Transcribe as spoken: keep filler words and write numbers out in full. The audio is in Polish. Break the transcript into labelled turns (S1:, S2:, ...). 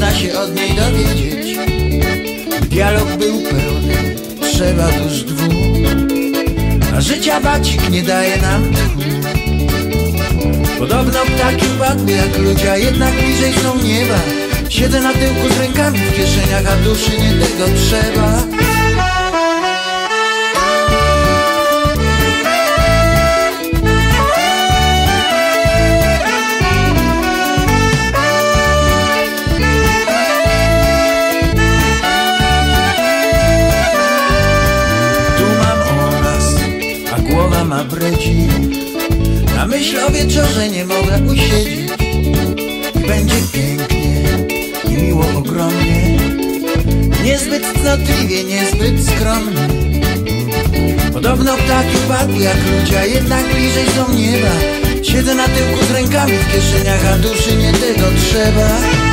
S1: można się od niej dowiedzieć. Dialog był pełny, trzeba dusz dwóch, a życia bacik nie daje nam tchu. Podobno ptaki upadły jak ludzie, a jednak bliżej są nieba. Siedzę na tyłku z rękami w kieszeniach, a duszy nie tego trzeba. Tu mam o nas, a głowa ma bredzi. Na myśl o wieczorze nie mogę usiedzieć. Będzie pięknie i miło ogromnie, niezbyt cnotliwie, niezbyt skromnie. Podobno ptaki upadły jak ludzie, a jednak bliżej są nieba. Siedzę na tyłku z rękami w kieszeniach, a duszy nie tego trzeba.